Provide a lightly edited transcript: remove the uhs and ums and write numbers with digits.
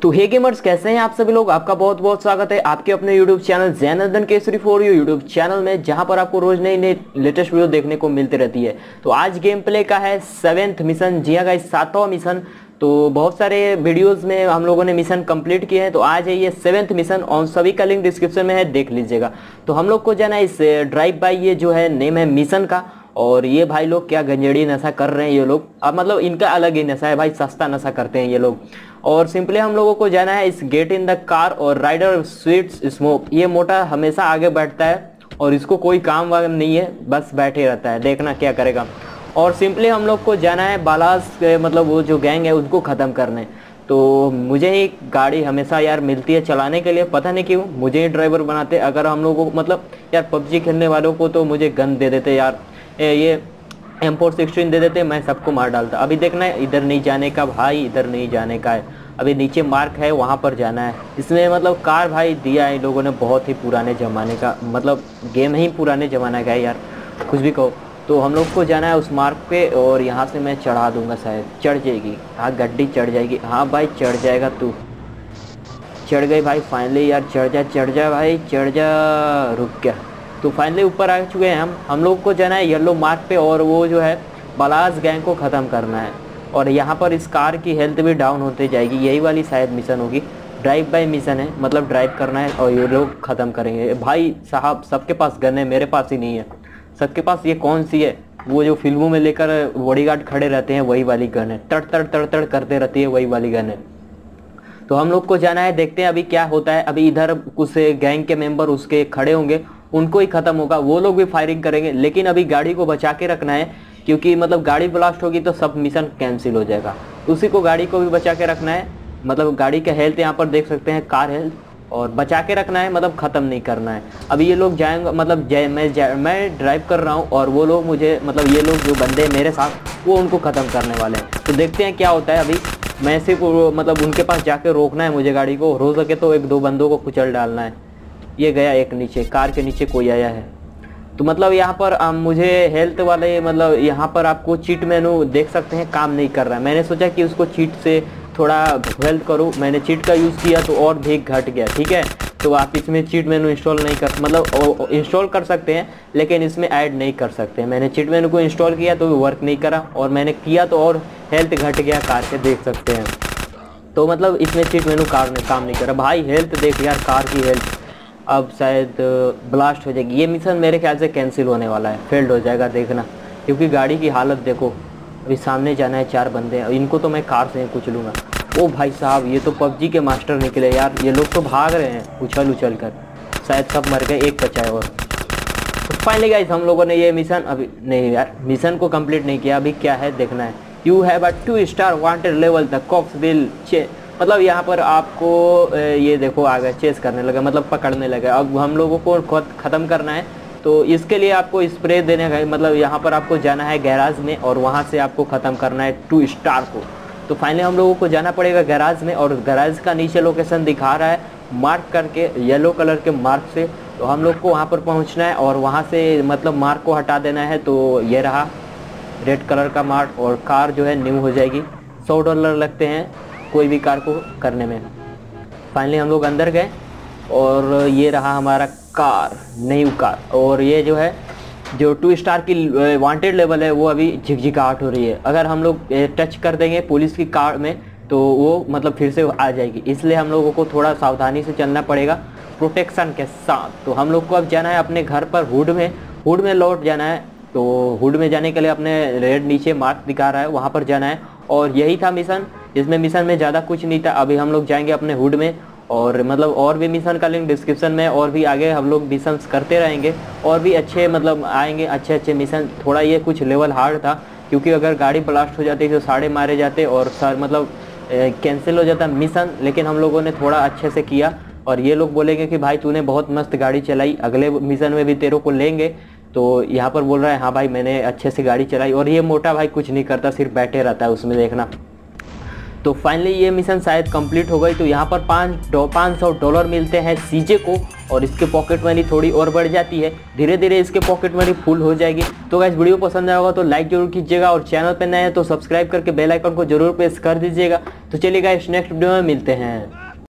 तो हे गेमर्स, कैसे हैं आप सभी लोग। आपका बहुत बहुत स्वागत है आपके अपने YouTube channel Janardan Kesari for you YouTube channel में, जहां पर आपको रोज नई नई लेटेस्ट वीडियो देखने को मिलती रहती है। तो आज गेम प्ले का है 7th मिशन। जी हाँ गाइस, 7वां मिशन। तो बहुत सारे वीडियोस में हम लोगों ने मिशन कंप्लीट किए हैं, तो आज है ये 7th मिशन और सभी का लिंक डिस्क्रिप्शन में है, देख लीजिएगा। तो हम लोग को जाना है इस ड्राइव बाई, ये जो है नेम है मिशन का। और ये भाई लोग क्या गंजेड़ी नशा कर रहे हैं ये लोग। अब मतलब इनका अलग ही नशा है भाई, सस्ता नशा करते हैं ये लोग। और सिंपली हम लोगों को जाना है इस गेट इन द कार और राइडर स्वीट्स स्मोक। ये मोटा हमेशा आगे बैठता है और इसको कोई काम वाम नहीं है, बस बैठे रहता है, देखना क्या करेगा। और सिंपली हम लोग को जाना है बालास, मतलब वो जो गैंग है उनको ख़त्म करने। तो मुझे ही गाड़ी हमेशा यार मिलती है चलाने के लिए, पता नहीं क्यों मुझे ही ड्राइवर बनाते। अगर हम लोगों को मतलब यार पबजी खेलने वालों को तो मुझे गन दे देते यार, ये M416 दे देते, मैं सबको मार डालता। अभी देखना है, इधर नहीं जाने का भाई, इधर नहीं जाने का है। अभी नीचे मार्क है, वहाँ पर जाना है। इसमें मतलब कार भाई दिया है इन लोगों ने, बहुत ही पुराने ज़माने का, मतलब गेम ही पुराने ज़माने का है यार, कुछ भी कहो। तो हम लोग को जाना है उस मार्क पे और यहाँ से मैं चढ़ा दूंगा, शायद चढ़ जाएगी। हाँ गड्डी चढ़ जाएगी, हाँ भाई चढ़ जाएगा तू। चढ़ गई भाई फाइनली यार, चढ़ जा भाई, चढ़ जा, रुक गया। तो फाइनली ऊपर आ चुके हैं हम लोग को जाना है येलो मार्क पे और वो जो है बालास गैंग को ख़त्म करना है। और यहाँ पर इस कार की हेल्थ भी डाउन होते जाएगी, यही वाली शायद मिशन होगी। ड्राइव बाय मिशन है, मतलब ड्राइव करना है और ये लोग ख़त्म करेंगे। भाई साहब सबके पास गन है, मेरे पास ही नहीं है। सबके पास ये कौन सी है, वो जो फिल्मों में लेकर बॉडीगार्ड खड़े रहते हैं वही वाली गन है, तड़ तड़ तड़ तड़ करते रहती है, वही वाली गन है। तो हम लोग को जाना है, देखते हैं अभी क्या होता है। अभी इधर कुछ गैंग के मेंबर उसके खड़े होंगे, उनको ही ख़त्म होगा, वो लोग भी फायरिंग करेंगे। लेकिन अभी गाड़ी को बचा के रखना है, क्योंकि मतलब गाड़ी ब्लास्ट होगी तो सब मिशन कैंसिल हो जाएगा। उसी को गाड़ी को भी बचा के रखना है, मतलब गाड़ी का हेल्थ यहाँ पर देख सकते हैं, कार हेल्थ, और बचा के रखना है, मतलब ख़त्म नहीं करना है। अभी ये लोग जाएंगे, मतलब मैं ड्राइव कर रहा हूँ और वो लोग मुझे, मतलब ये लोग जो बंदे मेरे साथ, वो उनको ख़त्म करने वाले हैं। तो देखते हैं क्या होता है। अभी मैं सिर्फ मतलब उनके पास जाके रोकना है मुझे गाड़ी को, हो सके तो एक दो बंदों को कुचल डालना है। ये गया एक नीचे, कार के नीचे कोई आया है। तो मतलब यहाँ पर मुझे हेल्थ वाले, मतलब यहाँ पर आपको चीट मेनू देख सकते हैं, काम नहीं कर रहा है। मैंने सोचा कि उसको चीट से थोड़ा हेल्प करूँ, मैंने चीट का यूज़ किया तो और भी घट गया। ठीक है, तो आप इसमें चीट मेनू इंस्टॉल नहीं कर, मतलब इंस्टॉल कर सकते हैं लेकिन इसमें ऐड नहीं कर सकते। मैंने चीट मेनू को इंस्टॉल किया तो वर्क नहीं करा, और मैंने किया तो और हेल्थ घट गया कार के, देख सकते हैं। तो मतलब इसमें चीट मेनू काम नहीं कर रहा भाई। हेल्थ देख यार, कार की हेल्थ अब शायद ब्लास्ट हो जाएगी। ये मिशन मेरे ख्याल से कैंसिल होने वाला है, फेल्ड हो जाएगा, देखना। क्योंकि गाड़ी की हालत देखो, अभी सामने जाना है, 4 बंदे हैं, इनको तो मैं कार से कुछ लूँगा। ओ भाई साहब, ये तो पबजी के मास्टर निकले यार, ये लोग तो भाग रहे हैं उछल कर, शायद सब मर गए, एक बचा है और। तो फाइनली गाइस हम लोगों ने ये मिशन, अभी नहीं यार मिशन को कंप्लीट नहीं किया। अभी क्या है देखना है। You have a 2 star wanted level, the cops will chase, मतलब यहाँ पर आपको ये देखो आ गया, चेस करने लगा, मतलब पकड़ने लगा। अब हम लोगों को ख़त्म करना है, तो इसके लिए आपको स्प्रे देने का, मतलब यहाँ पर आपको जाना है गैराज में और वहाँ से आपको ख़त्म करना है 2 स्टार को। तो फाइनली हम लोगों को जाना पड़ेगा गैराज में, और गैराज का नीचे लोकेशन दिखा रहा है मार्क करके, येलो कलर के मार्क से। तो हम लोग को वहाँ पर पहुँचना है और वहाँ से मतलब मार्क को हटा देना है। तो ये रहा रेड कलर का मार्क, और कार जो है न्यू हो जाएगी। $100 लगते हैं कोई भी कार को करने में। फाइनली हम लोग अंदर गए और ये रहा हमारा कार, न्यू कार। और ये जो है जो 2 स्टार की वांटेड लेवल है वो अभी झिकझिकाहट हो रही है। अगर हम लोग टच कर देंगे पुलिस की कार में तो वो मतलब फिर से आ जाएगी, इसलिए हम लोगों को थोड़ा सावधानी से चलना पड़ेगा प्रोटेक्शन के साथ। तो हम लोग को अब जाना है अपने घर पर, हुड में लौट जाना है। तो हुड में जाने के लिए अपने रेड नीचे मार्क दिखा रहा है, वहाँ पर जाना है। और यही था मिशन, इसमें मिशन में ज़्यादा कुछ नहीं था। अभी हम लोग जाएंगे अपने हुड में, और मतलब और भी मिशन का लिंक डिस्क्रिप्शन में, और भी आगे हम लोग मिशन करते रहेंगे और भी अच्छे मतलब आएंगे अच्छे मिशन। थोड़ा ये कुछ लेवल हार्ड था, क्योंकि अगर गाड़ी ब्लास्ट हो जाती तो सारे मारे जाते और सर मतलब कैंसिल हो जाता मिशन। लेकिन हम लोगों ने थोड़ा अच्छे से किया, और ये लोग बोलेंगे कि भाई तूने बहुत मस्त गाड़ी चलाई, अगले मिशन में भी तेरे को लेंगे। तो यहाँ पर बोल रहा है हाँ भाई मैंने अच्छे से गाड़ी चलाई। और ये मोटा भाई कुछ नहीं करता, सिर्फ बैठे रहता है उसमें, देखना। तो फाइनली ये मिशन शायद कंप्लीट हो गई। तो यहाँ पर $500 मिलते हैं सीजे को और इसके पॉकेट मनी थोड़ी और बढ़ जाती है। धीरे धीरे इसके पॉकेट मनी फुल हो जाएगी। तो गाइस वीडियो पसंद आया होगा तो लाइक जरूर कीजिएगा और चैनल पे नए हैं तो सब्सक्राइब करके बेल आइकन को जरूर प्रेस कर दीजिएगा। तो चलिए गाइस नेक्स्ट वीडियो में मिलते हैं।